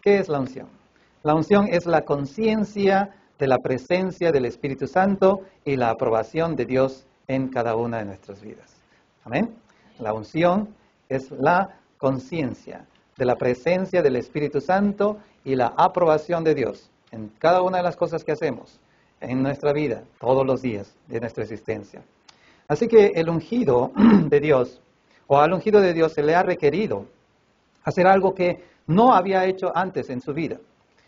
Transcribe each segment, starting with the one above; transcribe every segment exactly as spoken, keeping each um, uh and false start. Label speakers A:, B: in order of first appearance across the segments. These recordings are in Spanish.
A: ¿Qué es la unción? La unción es la conciencia de la presencia del Espíritu Santo y la aprobación de Dios en cada una de nuestras vidas. Amén. La unción es la conciencia de la presencia del Espíritu Santo y la aprobación de Dios en cada una de las cosas que hacemos en nuestra vida, todos los días de nuestra existencia. Así que el ungido de Dios, o al ungido de Dios se le ha requerido hacer algo que no había hecho antes en su vida.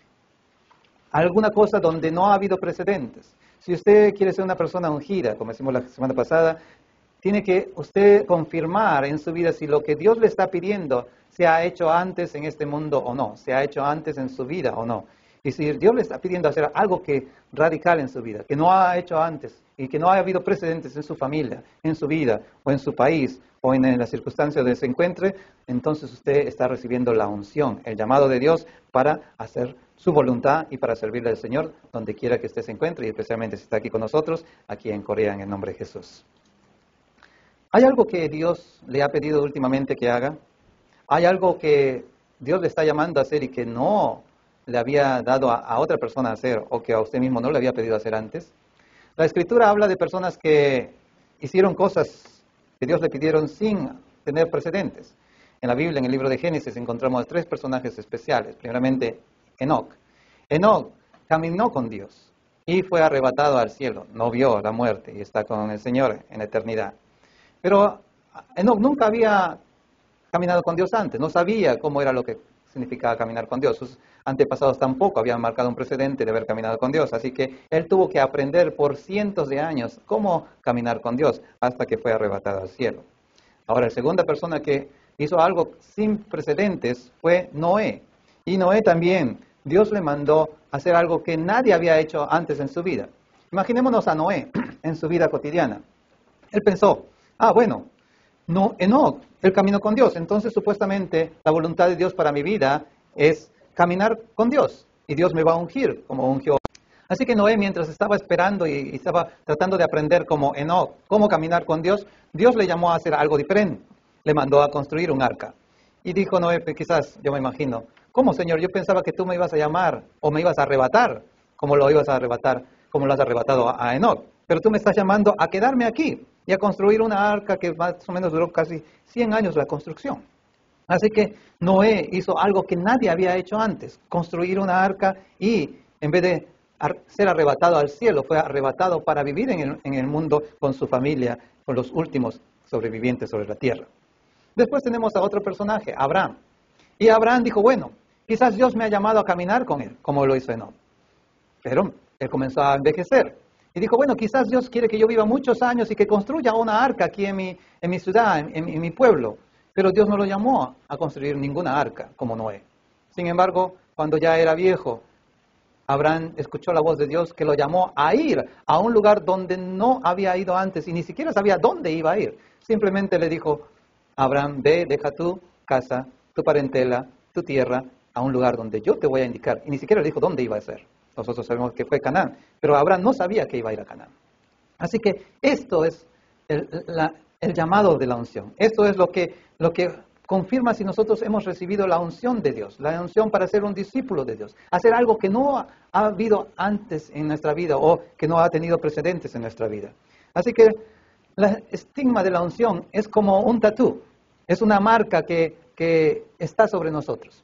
A: Alguna cosa donde no ha habido precedentes. Si usted quiere ser una persona ungida, como decimos la semana pasada, tiene que usted confirmar en su vida si lo que Dios le está pidiendo se ha hecho antes en este mundo o no, se ha hecho antes en su vida o no. Y si Dios le está pidiendo hacer algo que radical en su vida, que no ha hecho antes y que no ha habido precedentes en su familia, en su vida o en su país o en, en las circunstancias donde se encuentre, entonces usted está recibiendo la unción, el llamado de Dios para hacer su voluntad y para servirle al Señor donde quiera que usted se encuentre y especialmente si está aquí con nosotros, aquí en Corea, en el nombre de Jesús. ¿Hay algo que Dios le ha pedido últimamente que haga? ¿Hay algo que Dios le está llamando a hacer y que no le había dado a, a otra persona hacer o que a usted mismo no le había pedido hacer antes? La Escritura habla de personas que hicieron cosas que Dios le pidieron sin tener precedentes. En la Biblia, en el libro de Génesis, encontramos tres personajes especiales. Primeramente, Enoc. Enoc caminó con Dios y fue arrebatado al cielo. No vio la muerte y está con el Señor en la eternidad. Pero Enoc nunca había caminado con Dios antes, no sabía cómo era lo que significaba caminar con Dios. Sus antepasados tampoco habían marcado un precedente de haber caminado con Dios, así que él tuvo que aprender por cientos de años cómo caminar con Dios hasta que fue arrebatado al cielo. Ahora, la segunda persona que hizo algo sin precedentes fue Noé. Y Noé también, Dios le mandó hacer algo que nadie había hecho antes en su vida. Imaginémonos a Noé en su vida cotidiana. Él pensó, ah, bueno, no, Enoc, él caminó con Dios, entonces supuestamente la voluntad de Dios para mi vida es caminar con Dios, y Dios me va a ungir como ungió. Así que Noé, mientras estaba esperando y, y estaba tratando de aprender como Enoc, cómo caminar con Dios, Dios le llamó a hacer algo diferente, le mandó a construir un arca. Y dijo Noé, quizás, yo me imagino, ¿cómo, Señor? Yo pensaba que tú me ibas a llamar o me ibas a arrebatar, como lo ibas a arrebatar, como lo has arrebatado a, a Enoc. Pero tú me estás llamando a quedarme aquí y a construir una arca que más o menos duró casi cien años la construcción. Así que Noé hizo algo que nadie había hecho antes, construir una arca y en vez de ser arrebatado al cielo, fue arrebatado para vivir en el, en el mundo con su familia, con los últimos sobrevivientes sobre la tierra. Después tenemos a otro personaje, Abraham. Y Abraham dijo, bueno, quizás Dios me ha llamado a caminar con él, como lo hizo Enoc. Pero él comenzó a envejecer. Y dijo, bueno, quizás Dios quiere que yo viva muchos años y que construya una arca aquí en mi, en mi ciudad, en, en, en mi pueblo. Pero Dios no lo llamó a construir ninguna arca como Noé. Sin embargo, cuando ya era viejo, Abraham escuchó la voz de Dios que lo llamó a ir a un lugar donde no había ido antes y ni siquiera sabía dónde iba a ir. Simplemente le dijo, Abraham, ve, deja tu casa, tu parentela, tu tierra, a un lugar donde yo te voy a indicar. Y ni siquiera le dijo dónde iba a ser. Nosotros sabemos que fue Canaán, pero Abraham no sabía que iba a ir a Canaán. Así que esto es el, la, el llamado de la unción. Esto es lo que, lo que confirma si nosotros hemos recibido la unción de Dios, la unción para ser un discípulo de Dios, hacer algo que no ha, ha habido antes en nuestra vida o que no ha tenido precedentes en nuestra vida. Así que el estigma de la unción es como un tatú, es una marca que, que está sobre nosotros.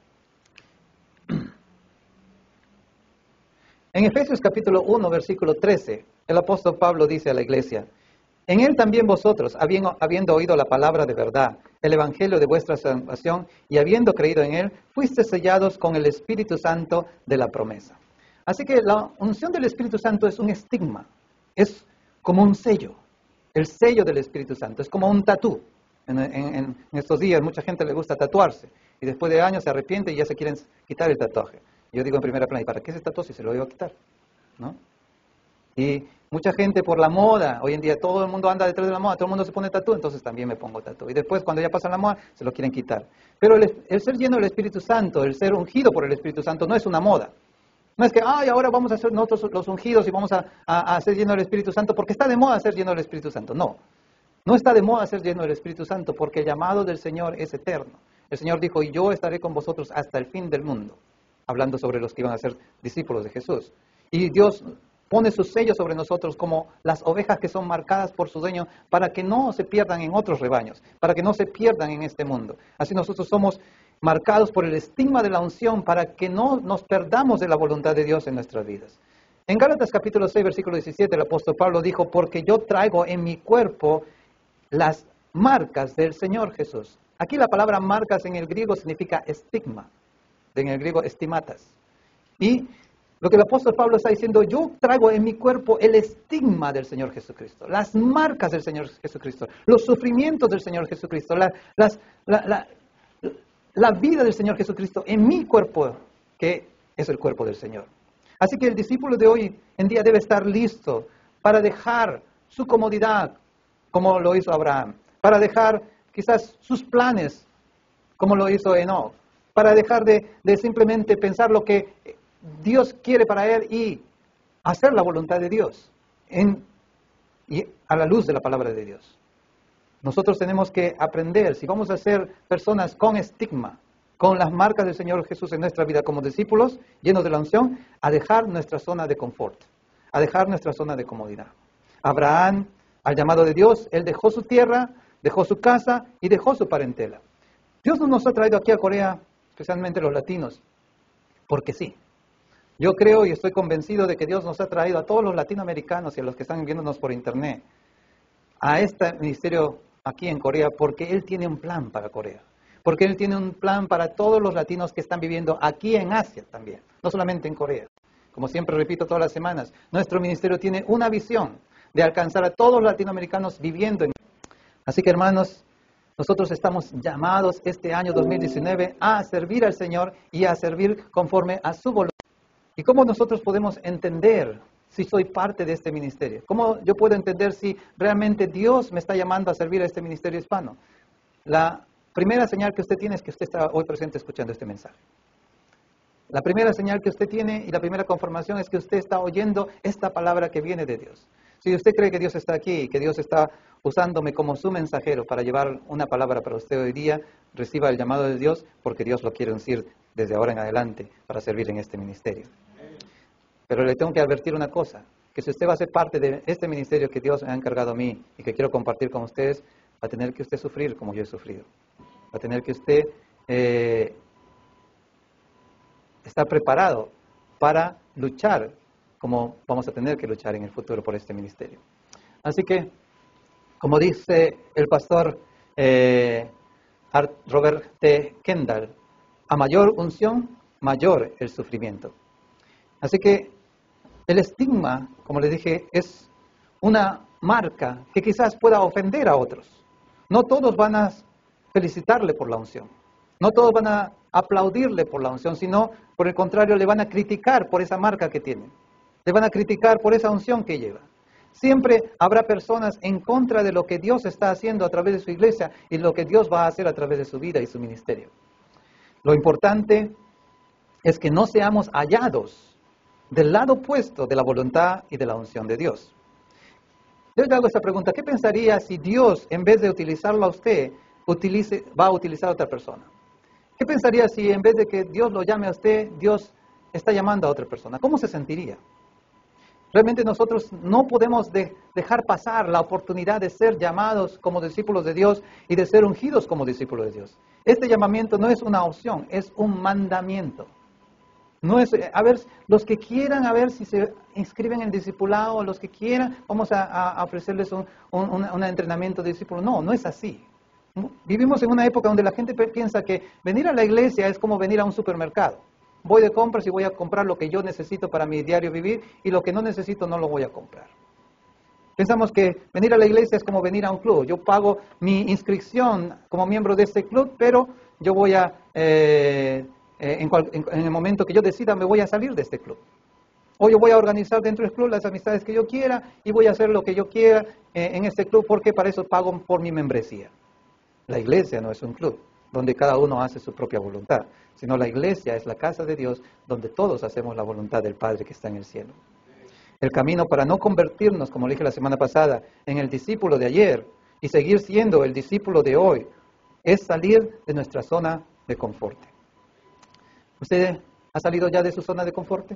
A: En Efesios capítulo uno, versículo trece, el apóstol Pablo dice a la iglesia, en él también vosotros, habiendo, habiendo oído la palabra de verdad, el evangelio de vuestra salvación, y habiendo creído en él, fuisteis sellados con el Espíritu Santo de la promesa. Así que la unción del Espíritu Santo es un estigma, es como un sello, el sello del Espíritu Santo, es como un tatú. En, en, en estos días mucha gente le gusta tatuarse, y después de años se arrepiente y ya se quieren quitar el tatuaje. Yo digo en primera plana, ¿y para qué se tatuó si se lo iba a quitar? ¿No? Y mucha gente por la moda, hoy en día todo el mundo anda detrás de la moda, todo el mundo se pone tatú, entonces también me pongo tatú. Y después cuando ya pasa la moda, se lo quieren quitar. Pero el, el ser lleno del Espíritu Santo, el ser ungido por el Espíritu Santo, no es una moda. No es que, ay, ahora vamos a ser nosotros los ungidos y vamos a, a, a ser lleno del Espíritu Santo porque está de moda ser lleno del Espíritu Santo. No, no está de moda ser lleno del Espíritu Santo porque el llamado del Señor es eterno. El Señor dijo, y yo estaré con vosotros hasta el fin del mundo, hablando sobre los que iban a ser discípulos de Jesús. Y Dios pone su sello sobre nosotros como las ovejas que son marcadas por su dueño para que no se pierdan en otros rebaños, para que no se pierdan en este mundo. Así nosotros somos marcados por el estigma de la unción para que no nos perdamos de la voluntad de Dios en nuestras vidas. En Gálatas capítulo seis, versículo diecisiete, el apóstol Pablo dijo, porque yo traigo en mi cuerpo las marcas del Señor Jesús. Aquí la palabra marcas en el griego significa estigma, en el griego estimatas. Y lo que el apóstol Pablo está diciendo, yo traigo en mi cuerpo el estigma del Señor Jesucristo, las marcas del Señor Jesucristo, los sufrimientos del Señor Jesucristo, la, las, la, la, la vida del Señor Jesucristo en mi cuerpo, que es el cuerpo del Señor. Así que el discípulo de hoy en día debe estar listo para dejar su comodidad, como lo hizo Abraham, para dejar quizás sus planes, como lo hizo Enoch, para dejar de, de simplemente pensar lo que Dios quiere para él y hacer la voluntad de Dios en, y a la luz de la palabra de Dios. Nosotros tenemos que aprender, si vamos a ser personas con estigma, con las marcas del Señor Jesús en nuestra vida como discípulos, llenos de la unción, a dejar nuestra zona de confort, a dejar nuestra zona de comodidad. Abraham, al llamado de Dios, él dejó su tierra, dejó su casa y dejó su parentela. Dios no nos ha traído aquí a Corea, especialmente los latinos, porque sí. Yo creo y estoy convencido de que Dios nos ha traído a todos los latinoamericanos y a los que están viéndonos por internet a este ministerio aquí en Corea porque Él tiene un plan para Corea. Porque Él tiene un plan para todos los latinos que están viviendo aquí en Asia también, no solamente en Corea. Como siempre repito todas las semanas, nuestro ministerio tiene una visión de alcanzar a todos los latinoamericanos viviendo en... Así que hermanos, nosotros estamos llamados este año dos mil diecinueve a servir al Señor y a servir conforme a su voluntad. ¿Y cómo nosotros podemos entender si soy parte de este ministerio? ¿Cómo yo puedo entender si realmente Dios me está llamando a servir a este ministerio hispano? La primera señal que usted tiene es que usted está hoy presente escuchando este mensaje. La primera señal que usted tiene y la primera confirmación es que usted está oyendo esta palabra que viene de Dios. Si usted cree que Dios está aquí y que Dios está usándome como su mensajero para llevar una palabra para usted hoy día, reciba el llamado de Dios porque Dios lo quiere ungir desde ahora en adelante para servir en este ministerio. Pero le tengo que advertir una cosa, que si usted va a ser parte de este ministerio que Dios me ha encargado a mí y que quiero compartir con ustedes, va a tener que usted sufrir como yo he sufrido. Va a tener que usted eh, estar preparado para luchar como vamos a tener que luchar en el futuro por este ministerio. Así que, como dice el pastor eh, Robert T. Kendall, a mayor unción, mayor el sufrimiento. Así que el estigma, como les dije, es una marca que quizás pueda ofender a otros. No todos van a felicitarle por la unción. No todos van a aplaudirle por la unción, sino por el contrario le van a criticar por esa marca que tiene. Le van a criticar por esa unción que lleva. Siempre habrá personas en contra de lo que Dios está haciendo a través de su iglesia y lo que Dios va a hacer a través de su vida y su ministerio. Lo importante es que no seamos hallados del lado opuesto de la voluntad y de la unción de Dios. Yo le hago esta pregunta, ¿qué pensaría si Dios, en vez de utilizarlo a usted, utilice, va a utilizar a otra persona? ¿Qué pensaría si en vez de que Dios lo llame a usted, Dios está llamando a otra persona? ¿Cómo se sentiría? Realmente nosotros no podemos de, dejar pasar la oportunidad de ser llamados como discípulos de Dios y de ser ungidos como discípulos de Dios. Este llamamiento no es una opción, es un mandamiento. No es, a ver, los que quieran, a ver si se inscriben en el discipulado, los que quieran, vamos a, a ofrecerles un, un, un entrenamiento de discípulo. No, no es así. Vivimos en una época donde la gente piensa que venir a la iglesia es como venir a un supermercado. Voy de compras y voy a comprar lo que yo necesito para mi diario vivir y lo que no necesito no lo voy a comprar. Pensamos que venir a la iglesia es como venir a un club. Yo pago mi inscripción como miembro de este club, pero yo voy a... Eh, En, cual, en, en el momento que yo decida me voy a salir de este club. O yo voy a organizar dentro del club las amistades que yo quiera y voy a hacer lo que yo quiera eh, en este club porque para eso pago por mi membresía. La iglesia no es un club donde cada uno hace su propia voluntad, sino la iglesia es la casa de Dios donde todos hacemos la voluntad del Padre que está en el cielo. El camino para no convertirnos, como le dije la semana pasada, en el discípulo de ayer y seguir siendo el discípulo de hoy, es salir de nuestra zona de confort. ¿Usted ha salido ya de su zona de confort?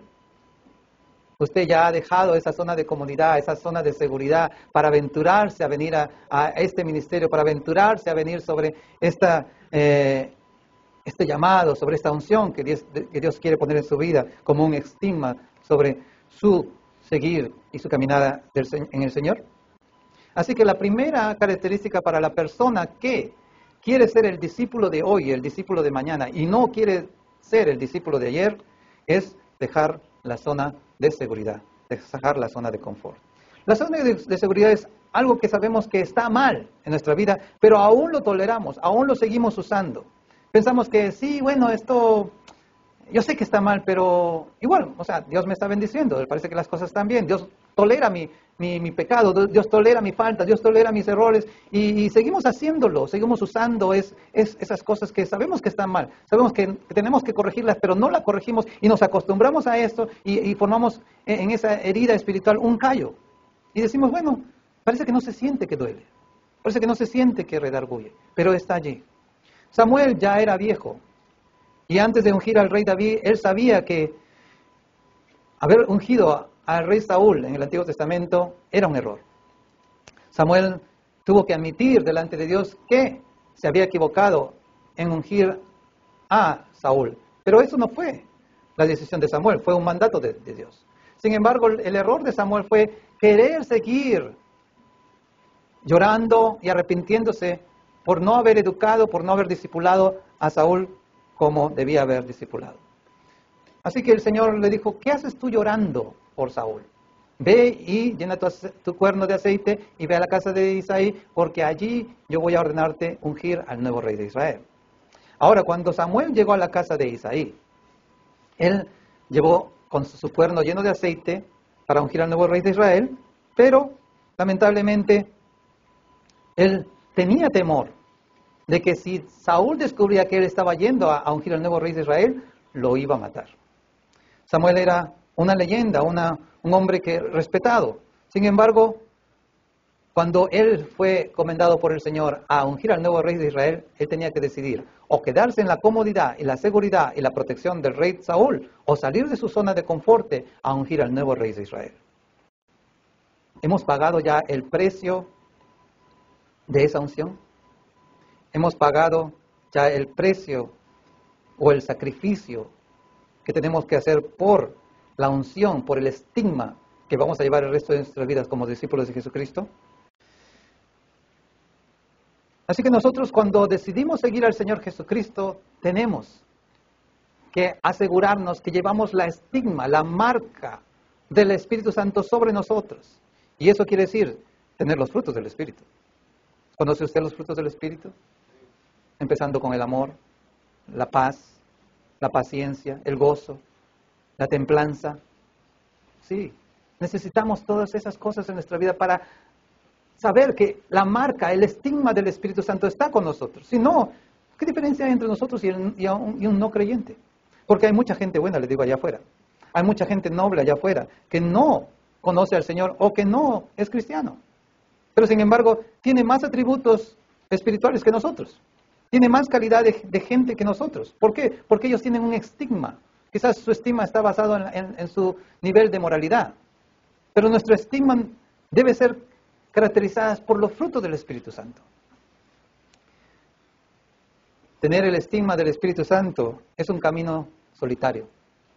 A: Usted ya ha dejado esa zona de comodidad, esa zona de seguridad para aventurarse a venir a, a este ministerio, para aventurarse a venir sobre esta, eh, este llamado, sobre esta unción que Dios, que Dios quiere poner en su vida como un estigma sobre su seguir y su caminada del, en el Señor. Así que la primera característica para la persona que quiere ser el discípulo de hoy, el discípulo de mañana, y no quiere ser el discípulo de ayer, es dejar la zona de seguridad, dejar la zona de confort. La zona de, de seguridad es algo que sabemos que está mal en nuestra vida, pero aún lo toleramos, aún lo seguimos usando. Pensamos que sí, bueno, esto, yo sé que está mal, pero igual, o sea, Dios me está bendiciendo, me parece que las cosas están bien, Dios tolera mi, mi, mi pecado, Dios tolera mi falta, Dios tolera mis errores, y, y seguimos haciéndolo, seguimos usando es, es, esas cosas que sabemos que están mal, sabemos que, que tenemos que corregirlas, pero no las corregimos y nos acostumbramos a esto y, y formamos en, en esa herida espiritual un callo. Y decimos, bueno, parece que no se siente que duele, parece que no se siente que redarguye, pero está allí. Samuel ya era viejo, y antes de ungir al rey David, él sabía que haber ungido al rey Saúl en el Antiguo Testamento era un error. Samuel tuvo que admitir delante de Dios que se había equivocado en ungir a Saúl. Pero eso no fue la decisión de Samuel, fue un mandato de, de Dios. Sin embargo, el error de Samuel fue querer seguir llorando y arrepintiéndose por no haber educado, por no haber discipulado a Saúl como debía haber discipulado. Así que el Señor le dijo, ¿qué haces tú llorando por Saúl? Ve y llena tu, tu cuerno de aceite y ve a la casa de Isaí, porque allí yo voy a ordenarte ungir al nuevo rey de Israel. Ahora, cuando Samuel llegó a la casa de Isaí, él llevó con su cuerno lleno de aceite para ungir al nuevo rey de Israel, pero lamentablemente él tenía temor de que si Saúl descubría que él estaba yendo a, a ungir al nuevo rey de Israel, lo iba a matar. Samuel era una leyenda, una, un hombre que respetado. Sin embargo, cuando él fue comendado por el Señor a ungir al nuevo rey de Israel, él tenía que decidir o quedarse en la comodidad y la seguridad y la protección del rey Saúl, o salir de su zona de confort a ungir al nuevo rey de Israel. ¿Hemos pagado ya el precio de esa unción? ¿Hemos pagado ya el precio o el sacrificio que tenemos que hacer por la unción, por el estigma que vamos a llevar el resto de nuestras vidas como discípulos de Jesucristo? Así que nosotros, cuando decidimos seguir al Señor Jesucristo, tenemos que asegurarnos que llevamos la estigma, la marca del Espíritu Santo sobre nosotros. Y eso quiere decir tener los frutos del Espíritu. ¿Conoce usted los frutos del Espíritu? Empezando con el amor, la paz, la paciencia, el gozo, la templanza. Sí, necesitamos todas esas cosas en nuestra vida para saber que la marca, el estigma del Espíritu Santo está con nosotros. Si no, ¿qué diferencia hay entre nosotros y, el, y, un, y un no creyente? Porque hay mucha gente buena, les digo, allá afuera. Hay mucha gente noble allá afuera que no conoce al Señor o que no es cristiano. Pero sin embargo, tiene más atributos espirituales que nosotros. Tiene más calidad de, de gente que nosotros. ¿Por qué? Porque ellos tienen un estigma. Quizás su estigma está basado en, en, en su nivel de moralidad. Pero nuestro estigma debe ser caracterizadas por los frutos del Espíritu Santo. Tener el estigma del Espíritu Santo es un camino solitario.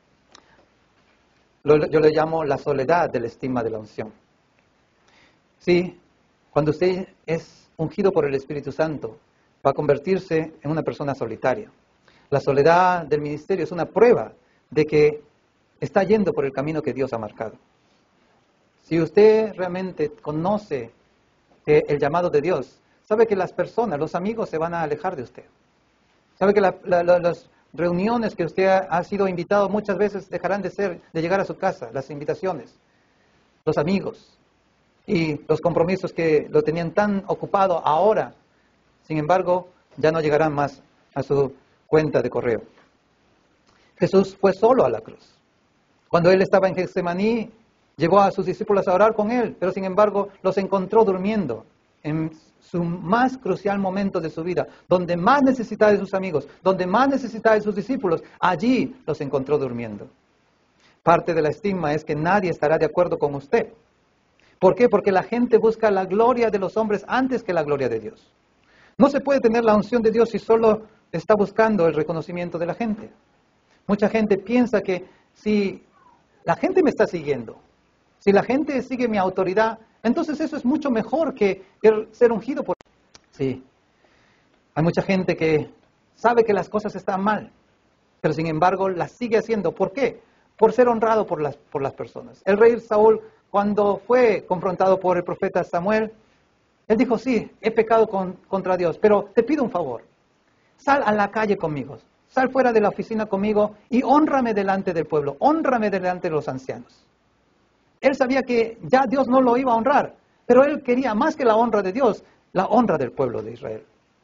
A: Lo, yo le llamo la soledad del estigma de la unción. Sí, cuando usted es ungido por el Espíritu Santo, va a convertirse en una persona solitaria. La soledad del ministerio es una prueba de que está yendo por el camino que Dios ha marcado. Si usted realmente conoce eh, el llamado de Dios, sabe que las personas, los amigos se van a alejar de usted. Sabe que la, la, la, las reuniones que usted ha, ha sido invitado muchas veces dejarán de ser, de llegar a su casa, las invitaciones, los amigos y los compromisos que lo tenían tan ocupado ahora, sin embargo, ya no llegarán más a su cuenta de correo. Jesús fue solo a la cruz. Cuando él estaba en Getsemaní, llevó a sus discípulos a orar con él, pero sin embargo los encontró durmiendo. en su más crucial momento de su vida, donde más necesitaba de sus amigos, donde más necesitaba de sus discípulos, allí los encontró durmiendo. Parte del estigma es que nadie estará de acuerdo con usted. ¿Por qué? Porque la gente busca la gloria de los hombres antes que la gloria de Dios. No se puede tener la unción de Dios si solo está buscando el reconocimiento de la gente. Mucha gente piensa que si la gente me está siguiendo, si la gente sigue mi autoridad, entonces eso es mucho mejor que, que ser ungido por... Sí, hay mucha gente que sabe que las cosas están mal, pero sin embargo las sigue haciendo. ¿Por qué? Por ser honrado por las, por las personas. El rey Saúl, cuando fue confrontado por el profeta Samuel, él dijo, sí, he pecado con, contra Dios, pero te pido un favor. Sal a la calle conmigo, sal fuera de la oficina conmigo y hónrame delante del pueblo, hónrame delante de los ancianos. Él sabía que ya Dios no lo iba a honrar, pero él quería más que la honra de Dios, la honra del pueblo de Israel.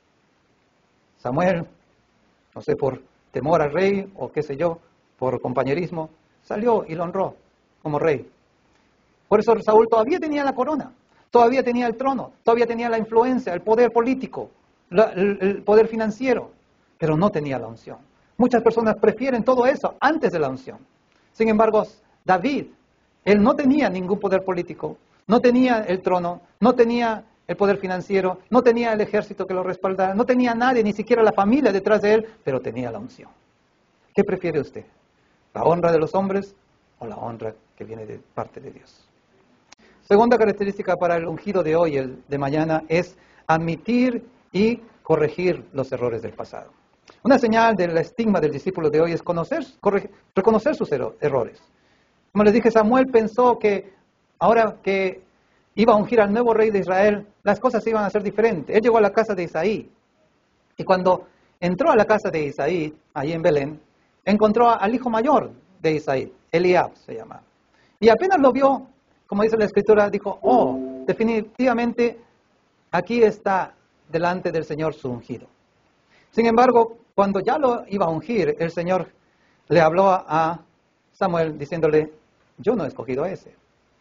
A: Samuel, no sé, por temor al rey o qué sé yo, por compañerismo, salió y lo honró como rey. Por eso Saúl todavía tenía la corona, todavía tenía el trono, todavía tenía la influencia, el poder político, la, el, el poder financiero, pero no tenía la unción. Muchas personas prefieren todo eso antes de la unción. Sin embargo, David, él no tenía ningún poder político, no tenía el trono, no tenía el poder financiero, no tenía el ejército que lo respaldara, no tenía nadie, ni siquiera la familia detrás de él, pero tenía la unción. ¿Qué prefiere usted? ¿La honra de los hombres o la honra que viene de parte de Dios? Segunda característica para el ungido de hoy, el de mañana, es admitir y corregir los errores del pasado. Una señal del estigma del discípulo de hoy es conocer, corregir, reconocer sus errores. Como les dije, Samuel pensó que ahora que iba a ungir al nuevo rey de Israel, las cosas iban a ser diferentes. Él llegó a la casa de Isaí y cuando entró a la casa de Isaí, ahí en Belén, encontró al hijo mayor de Isaí, Eliab se llama. Y apenas lo vio, como dice la Escritura, dijo, oh, definitivamente aquí está delante del Señor su ungido. Sin embargo, cuando ya lo iba a ungir, el Señor le habló a Samuel diciéndole, yo no he escogido a ese.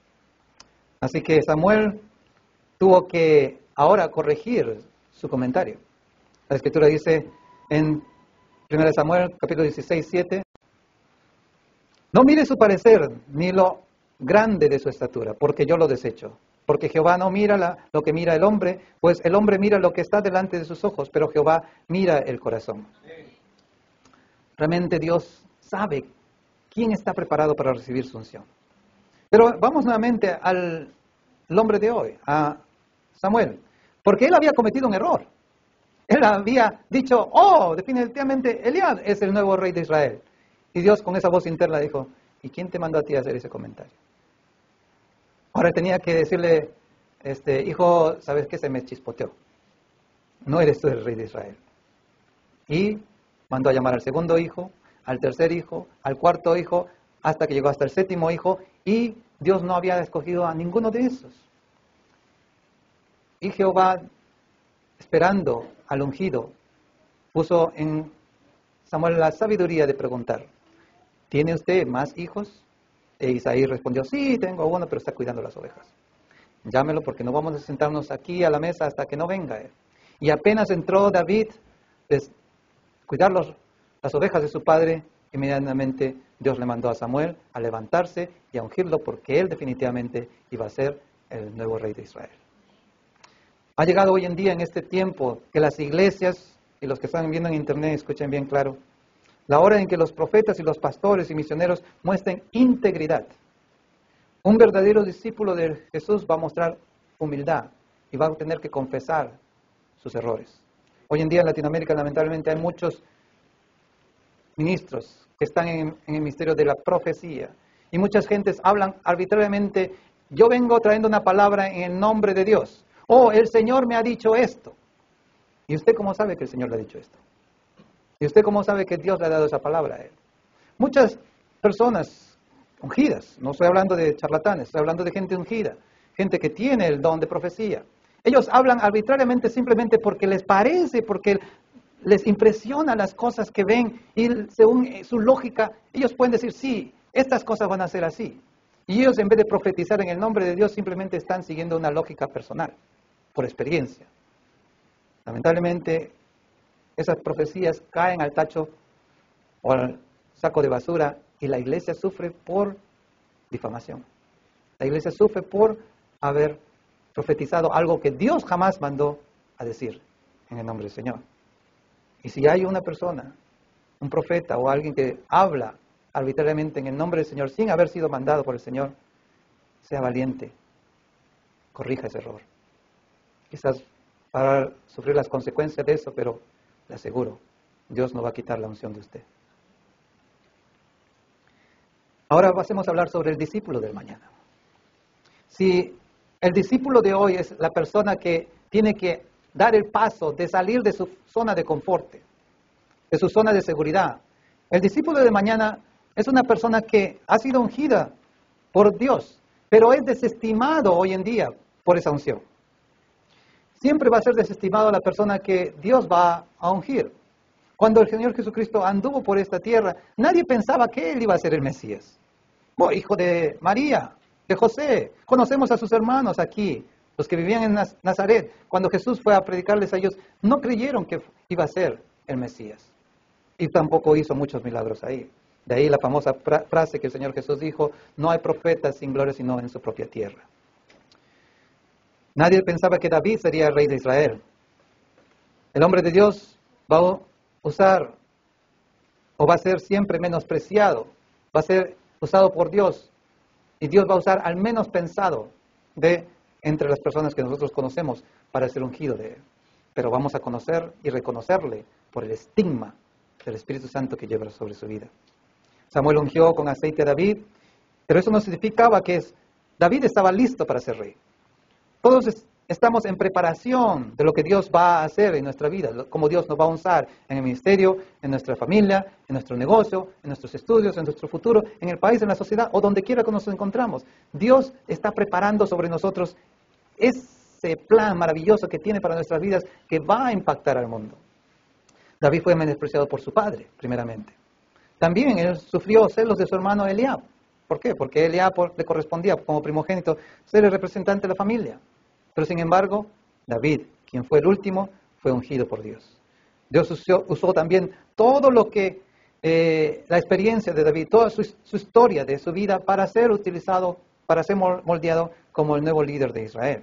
A: Así que Samuel tuvo que ahora corregir su comentario. La Escritura dice en primera Samuel, capítulo dieciséis, siete, no mire su parecer, ni lo grande de su estatura, porque yo lo desecho. Porque Jehová no mira la, lo que mira el hombre, pues el hombre mira lo que está delante de sus ojos, pero Jehová mira el corazón. Realmente Dios sabe quién está preparado para recibir su unción. Pero vamos nuevamente al hombre de hoy, a Samuel, porque él había cometido un error. Él había dicho, oh, definitivamente Eliab es el nuevo rey de Israel. Y Dios con esa voz interna dijo, ¿y quién te mandó a ti a hacer ese comentario? Ahora tenía que decirle, este, hijo, ¿sabes qué? Se me chispoteó. No eres tú el rey de Israel. Y mandó a llamar al segundo hijo, al tercer hijo, al cuarto hijo, hasta que llegó hasta el séptimo hijo, y Dios no había escogido a ninguno de esos. Y Jehová, esperando al ungido, puso en Samuel la sabiduría de preguntar, ¿tiene usted más hijos? E Isaí respondió, sí, tengo uno, pero está cuidando las ovejas. Llámelo porque no vamos a sentarnos aquí a la mesa hasta que no venga él. Y apenas entró David a cuidar los, las ovejas de su padre, inmediatamente Dios le mandó a Samuel a levantarse y a ungirlo porque él definitivamente iba a ser el nuevo rey de Israel. Ha llegado hoy en día, en este tiempo, que las iglesias, y los que están viendo en internet, escuchen bien claro, la hora en que los profetas y los pastores y misioneros muestren integridad. Un verdadero discípulo de Jesús va a mostrar humildad y va a tener que confesar sus errores. Hoy en día en Latinoamérica lamentablemente hay muchos ministros que están en, en el ministerio de la profecía y muchas gentes hablan arbitrariamente, yo vengo trayendo una palabra en el nombre de Dios. Oh, el Señor me ha dicho esto. ¿Y usted cómo sabe que el Señor le ha dicho esto? ¿Y usted cómo sabe que Dios le ha dado esa palabra a él? Muchas personas ungidas, no estoy hablando de charlatanes, estoy hablando de gente ungida, gente que tiene el don de profecía. Ellos hablan arbitrariamente simplemente porque les parece, porque les impresiona las cosas que ven y según su lógica, ellos pueden decir, sí, estas cosas van a ser así. Y ellos en vez de profetizar en el nombre de Dios simplemente están siguiendo una lógica personal. por experiencia. Lamentablemente, esas profecías caen al tacho o al saco de basura y la iglesia sufre por difamación. La iglesia sufre por haber profetizado algo que Dios jamás mandó a decir en el nombre del Señor. Y si hay una persona, un profeta o alguien que habla arbitrariamente en el nombre del Señor sin haber sido mandado por el Señor, sea valiente, corrija ese error. Quizás para sufrir las consecuencias de eso, pero le aseguro, Dios no va a quitar la unción de usted. Ahora pasemos a hablar sobre el discípulo del mañana. Si el discípulo de hoy es la persona que tiene que dar el paso de salir de su zona de confort, de su zona de seguridad, el discípulo de mañana es una persona que ha sido ungida por Dios, pero es desestimado hoy en día por esa unción. Siempre va a ser desestimado la persona que Dios va a ungir. Cuando el Señor Jesucristo anduvo por esta tierra, nadie pensaba que Él iba a ser el Mesías. Oh, hijo de María, de José. Conocemos a sus hermanos aquí, los que vivían en Nazaret. Cuando Jesús fue a predicarles a ellos, no creyeron que iba a ser el Mesías. Y tampoco hizo muchos milagros ahí. De ahí la famosa frase que el Señor Jesús dijo, no hay profeta sin gloria sino en su propia tierra. Nadie pensaba que David sería el rey de Israel. El hombre de Dios va a usar o va a ser siempre menospreciado, va a ser usado por Dios y Dios va a usar al menos pensado de entre las personas que nosotros conocemos para ser ungido de Él. Pero vamos a conocer y reconocerle por el estigma del Espíritu Santo que lleva sobre su vida. Samuel ungió con aceite a David, pero eso no significaba que David estaba listo para ser rey. Todos estamos en preparación de lo que Dios va a hacer en nuestra vida, cómo Dios nos va a usar en el ministerio, en nuestra familia, en nuestro negocio, en nuestros estudios, en nuestro futuro, en el país, en la sociedad o donde quiera que nos encontramos. Dios está preparando sobre nosotros ese plan maravilloso que tiene para nuestras vidas que va a impactar al mundo. David fue menospreciado por su padre, primeramente. También él sufrió celos de su hermano Eliab. ¿Por qué? Porque Eliab le correspondía como primogénito ser el representante de la familia. Pero sin embargo, David, quien fue el último, fue ungido por Dios. Dios usó, usó también todo lo que, eh, la experiencia de David, toda su, su historia de su vida para ser utilizado, para ser moldeado como el nuevo líder de Israel.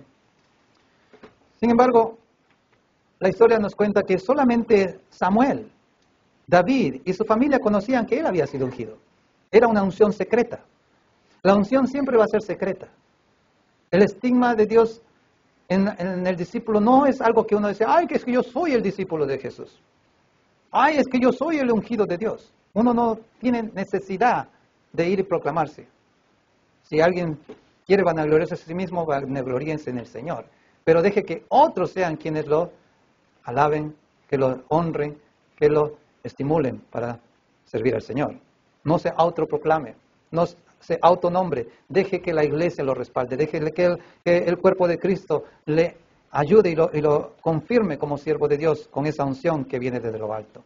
A: Sin embargo, la historia nos cuenta que solamente Samuel, David y su familia conocían que él había sido ungido. Era una unción secreta. La unción siempre va a ser secreta. El estigma de Dios en, en el discípulo no es algo que uno dice, ay, que es que yo soy el discípulo de Jesús. Ay, es que yo soy el ungido de Dios. Uno no tiene necesidad de ir y proclamarse. Si alguien quiere vanagloriarse a sí mismo, vanagloríense en el Señor. Pero deje que otros sean quienes lo alaben, que lo honren, que lo estimulen para servir al Señor. No se autoproclame, no se autonombre, deje que la iglesia lo respalde, deje que el, que el cuerpo de Cristo le ayude y lo, y lo confirme como siervo de Dios con esa unción que viene desde lo alto.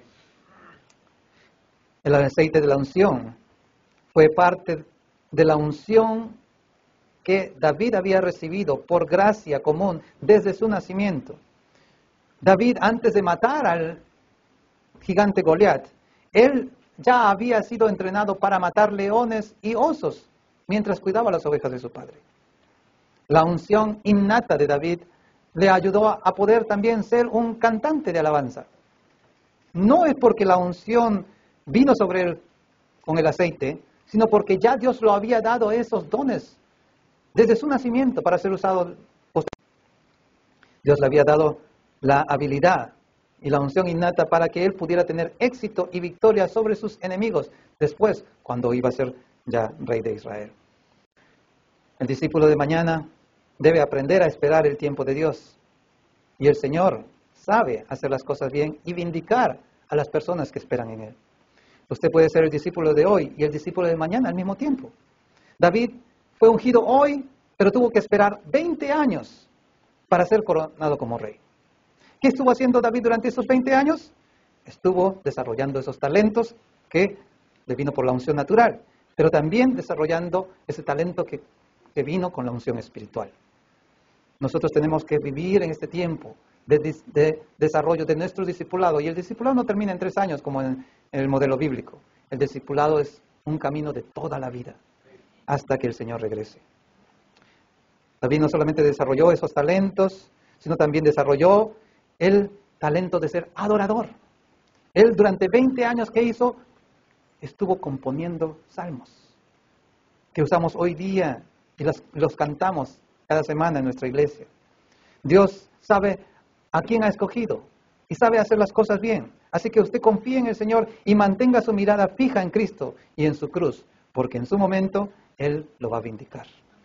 A: El aceite de la unción fue parte de la unción que David había recibido por gracia común desde su nacimiento. David, antes de matar al gigante Goliat, él ya había sido entrenado para matar leones y osos mientras cuidaba las ovejas de su padre. La unción innata de David le ayudó a poder también ser un cantante de alabanza. No es porque la unción vino sobre él con el aceite, sino porque ya Dios lo había dado esos dones desde su nacimiento para ser usado. Dios le había dado la habilidad y la unción innata para que él pudiera tener éxito y victoria sobre sus enemigos después, cuando iba a ser ya rey de Israel. El discípulo de mañana debe aprender a esperar el tiempo de Dios. Y el Señor sabe hacer las cosas bien y vindicar a las personas que esperan en Él. Usted puede ser el discípulo de hoy y el discípulo de mañana al mismo tiempo. David fue ungido hoy, pero tuvo que esperar veinte años para ser coronado como rey. ¿Qué estuvo haciendo David durante esos veinte años? Estuvo desarrollando esos talentos que le vino por la unción natural, pero también desarrollando ese talento que, que vino con la unción espiritual. Nosotros tenemos que vivir en este tiempo de, de desarrollo de nuestro discipulado. Y el discipulado no termina en tres años como en, en el modelo bíblico. El discipulado es un camino de toda la vida hasta que el Señor regrese. David no solamente desarrolló esos talentos, sino también desarrolló el talento de ser adorador. Él durante veinte años, ¿qué hizo? Estuvo componiendo salmos que usamos hoy día y los, los cantamos cada semana en nuestra iglesia. Dios sabe a quién ha escogido y sabe hacer las cosas bien. Así que usted confíe en el Señor y mantenga su mirada fija en Cristo y en su cruz, porque en su momento Él lo va a vindicar.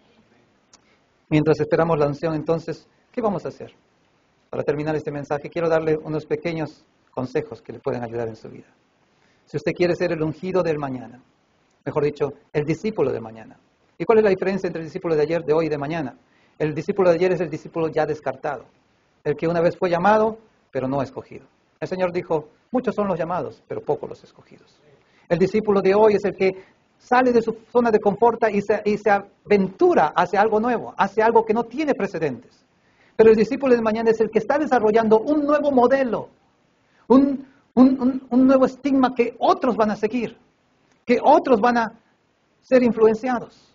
A: Mientras esperamos la unción, entonces, ¿qué vamos a hacer? Para terminar este mensaje, quiero darle unos pequeños consejos que le pueden ayudar en su vida. Si usted quiere ser el ungido del mañana, mejor dicho, el discípulo de mañana. ¿Y cuál es la diferencia entre el discípulo de ayer, de hoy y de mañana? El discípulo de ayer es el discípulo ya descartado, el que una vez fue llamado, pero no escogido. El Señor dijo, muchos son los llamados, pero pocos los escogidos. El discípulo de hoy es el que sale de su zona de confort y se, y se aventura hacia algo nuevo, hacia algo que no tiene precedentes. Pero el discípulo de mañana es el que está desarrollando un nuevo modelo, un, un, un, un nuevo estigma que otros van a seguir, que otros van a ser influenciados.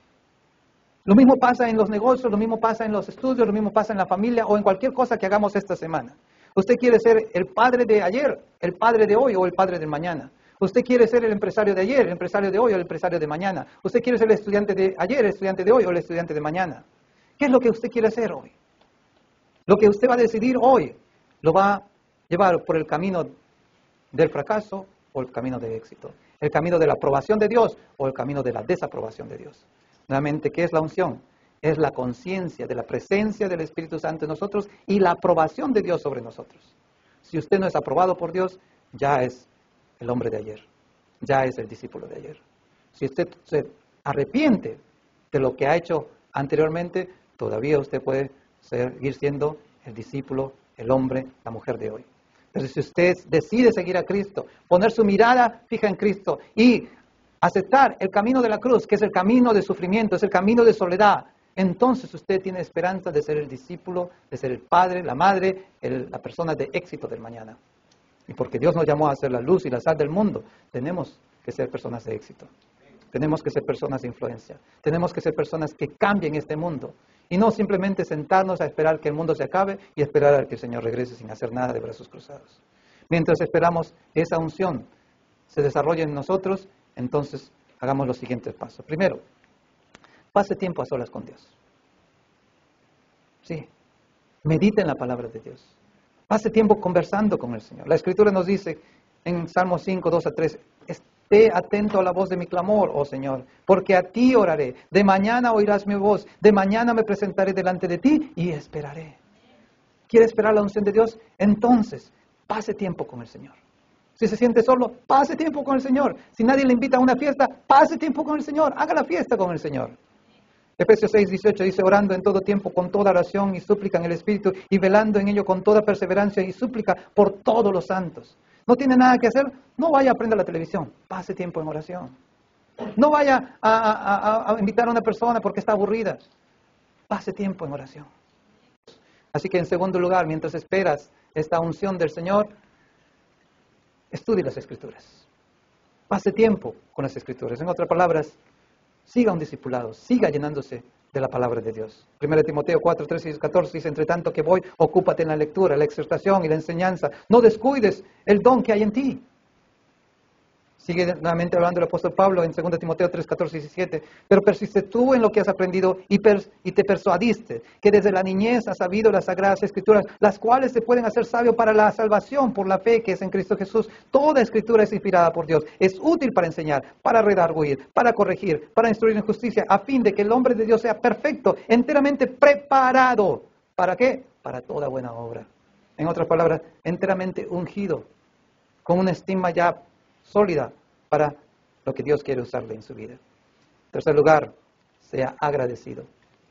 A: Lo mismo pasa en los negocios, lo mismo pasa en los estudios, lo mismo pasa en la familia o en cualquier cosa que hagamos esta semana. Usted quiere ser el padre de ayer, el padre de hoy o el padre de mañana. Usted quiere ser el empresario de ayer, el empresario de hoy o el empresario de mañana. Usted quiere ser el estudiante de ayer, el estudiante de hoy o el estudiante de mañana. ¿Qué es lo que usted quiere hacer hoy? Lo que usted va a decidir hoy lo va a llevar por el camino del fracaso o el camino del éxito. El camino de la aprobación de Dios o el camino de la desaprobación de Dios. Nuevamente, ¿qué es la unción? Es la conciencia de la presencia del Espíritu Santo en nosotros y la aprobación de Dios sobre nosotros. Si usted no es aprobado por Dios, ya es el hombre de ayer, ya es el discípulo de ayer. Si usted se arrepiente de lo que ha hecho anteriormente, todavía usted puede seguir siendo el discípulo, el hombre, la mujer de hoy. Pero si usted decide seguir a Cristo, poner su mirada fija en Cristo y aceptar el camino de la cruz, que es el camino de sufrimiento, es el camino de soledad, entonces usted tiene esperanza de ser el discípulo, de ser el padre, la madre, el, la persona de éxito del mañana. Y porque Dios nos llamó a ser la luz y la sal del mundo, tenemos que ser personas de éxito. Tenemos que ser personas de influencia. Tenemos que ser personas que cambien este mundo. Y no simplemente sentarnos a esperar que el mundo se acabe y esperar a que el Señor regrese sin hacer nada de brazos cruzados. Mientras esperamos esa unción se desarrolle en nosotros, entonces hagamos los siguientes pasos. Primero, pase tiempo a solas con Dios. Sí, medite en la palabra de Dios. Pase tiempo conversando con el Señor. La Escritura nos dice en Salmo cinco, dos a tres, esté atento a la voz de mi clamor, oh Señor, porque a ti oraré. De mañana oirás mi voz, de mañana me presentaré delante de ti y esperaré. ¿Quiere esperar la unción de Dios? Entonces, pase tiempo con el Señor. Si se siente solo, pase tiempo con el Señor. Si nadie le invita a una fiesta, pase tiempo con el Señor. Haga la fiesta con el Señor. Efesios seis, dieciocho dice, orando en todo tiempo con toda oración y súplica en el Espíritu y velando en ello con toda perseverancia y súplica por todos los santos. ¿No tiene nada que hacer? No vaya a prender la televisión. Pase tiempo en oración. No vaya a, a, a, a invitar a una persona porque está aburrida. Pase tiempo en oración. Así que en segundo lugar, mientras esperas esta unción del Señor, estudie las Escrituras. Pase tiempo con las Escrituras. En otras palabras, siga un discipulado, siga llenándose de la palabra de Dios. Primero Timoteo cuatro, trece y catorce dice, entre tanto que voy, ocúpate en la lectura, la exhortación y la enseñanza. No descuides el don que hay en ti. Sigue nuevamente hablando el apóstol Pablo en segundo Timoteo tres, catorce y diecisiete. Pero persiste tú en lo que has aprendido y, per, y te persuadiste, que desde la niñez has sabido las sagradas escrituras, las cuales te pueden hacer sabio para la salvación por la fe que es en Cristo Jesús. Toda escritura es inspirada por Dios. Es útil para enseñar, para redarguir, para corregir, para instruir en justicia, a fin de que el hombre de Dios sea perfecto, enteramente preparado. ¿Para qué? Para toda buena obra. En otras palabras, enteramente ungido, con una estima ya sólida para lo que Dios quiere usarle en su vida. En tercer lugar, sea agradecido.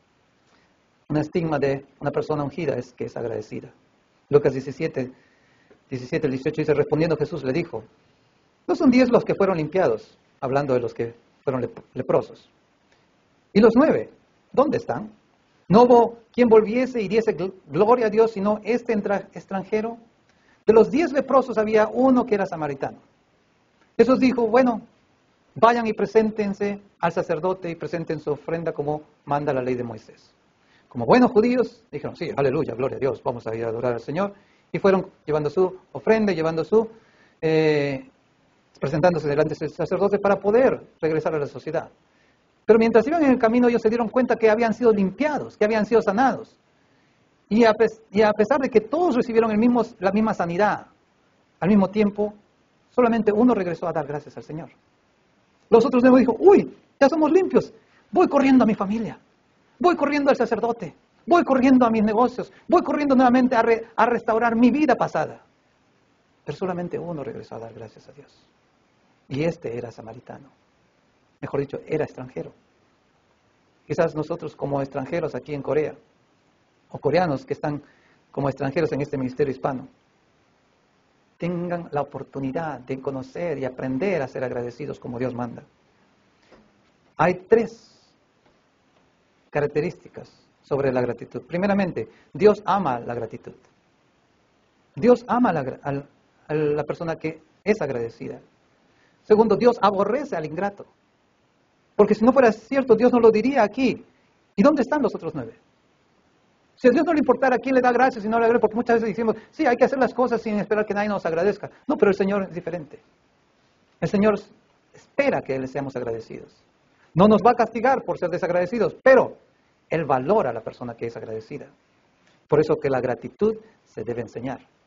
A: Un estigma de una persona ungida es que es agradecida. Lucas diecisiete, diecisiete al dieciocho dice, respondiendo Jesús le dijo, no son diez los que fueron limpiados, hablando de los que fueron leprosos. ¿Y los nueve? ¿Dónde están? No hubo quien volviese y diese gl- gloria a Dios, sino este entra- extranjero. De los diez leprosos había uno que era samaritano. Jesús dijo, bueno, vayan y preséntense al sacerdote y presenten su ofrenda como manda la ley de Moisés. Como buenos judíos, dijeron, sí, aleluya, gloria a Dios, vamos a ir a adorar al Señor. Y fueron llevando su ofrenda, llevando su, eh, presentándose delante del sacerdote para poder regresar a la sociedad. Pero mientras iban en el camino, ellos se dieron cuenta que habían sido limpiados, que habían sido sanados. Y a, pes- y a pesar de que todos recibieron el mismo, la misma sanidad, al mismo tiempo, solamente uno regresó a dar gracias al Señor. Los otros nueve dijo, uy, ya somos limpios, voy corriendo a mi familia, voy corriendo al sacerdote, voy corriendo a mis negocios, voy corriendo nuevamente a, re- a restaurar mi vida pasada. Pero solamente uno regresó a dar gracias a Dios. Y este era samaritano. Mejor dicho, era extranjero. Quizás nosotros como extranjeros aquí en Corea, o coreanos que están como extranjeros en este ministerio hispano, tengan la oportunidad de conocer y aprender a ser agradecidos como Dios manda. Hay tres características sobre la gratitud. Primeramente, Dios ama la gratitud. Dios ama a la, a, a la persona que es agradecida. Segundo, Dios aborrece al ingrato. Porque si no fuera cierto, Dios no lo diría aquí. ¿Y dónde están los otros nueve? Si a Dios no le importara quién le da gracias y no le agrade, porque muchas veces decimos, sí, hay que hacer las cosas sin esperar que nadie nos agradezca. No, pero el Señor es diferente. El Señor espera que le seamos agradecidos. No nos va a castigar por ser desagradecidos, pero Él valora a la persona que es agradecida. Por eso que la gratitud se debe enseñar.